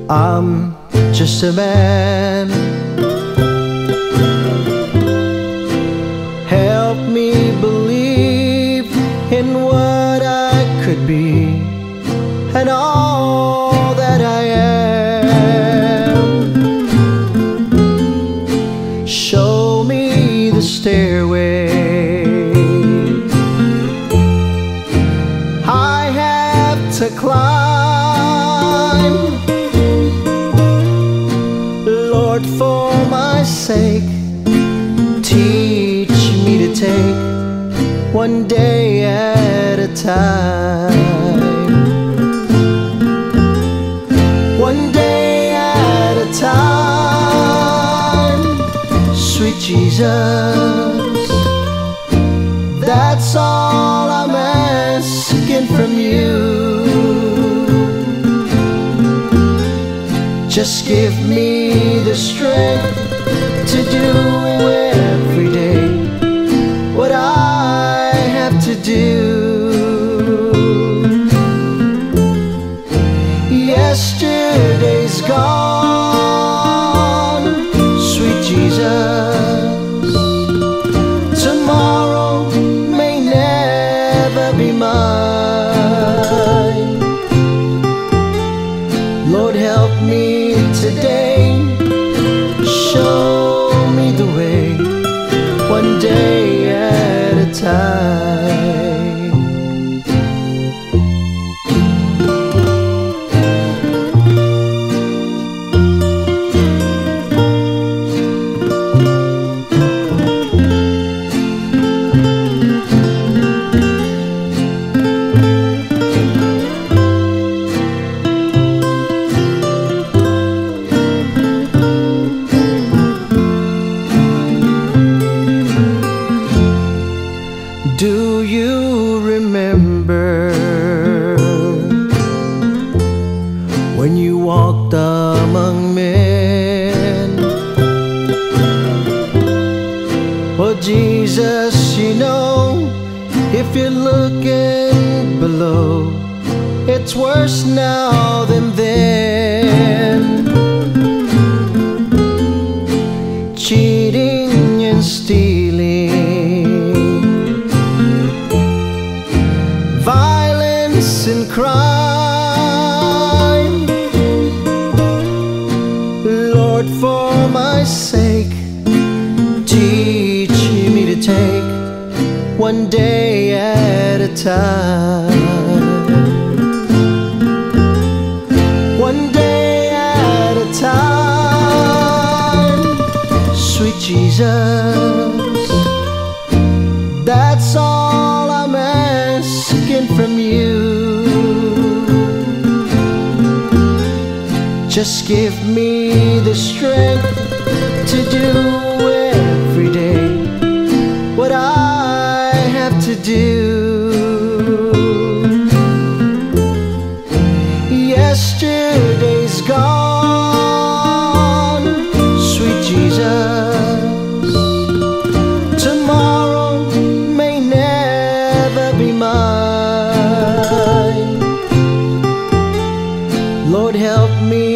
I'm just a man. Help me believe in what I could be and all that I am. Show me the stairway I have to climb. Lord, for my sake, teach me to take one day at a time. One day at a time. Sweet Jesus, that's all I'm asking from you. Just give me the strength to do every day what I have to do. Yesterday's gone, sweet Jesus. Tomorrow may never be mine. Lord, help me today. Show me the way, one day at a time. Do you remember when you walked among men? Well, Jesus, you know, if you're looking below, it's worse now than then. Cheating and stealing, violence and crime. Lord, for my sake, teach me to take one day at a time. One day at a time. Sweet Jesus, that's all I'm asking from you. Just give me the strength to do every day what I have to do. Yesterday's gone, sweet Jesus. Tomorrow may never be mine. Lord, help me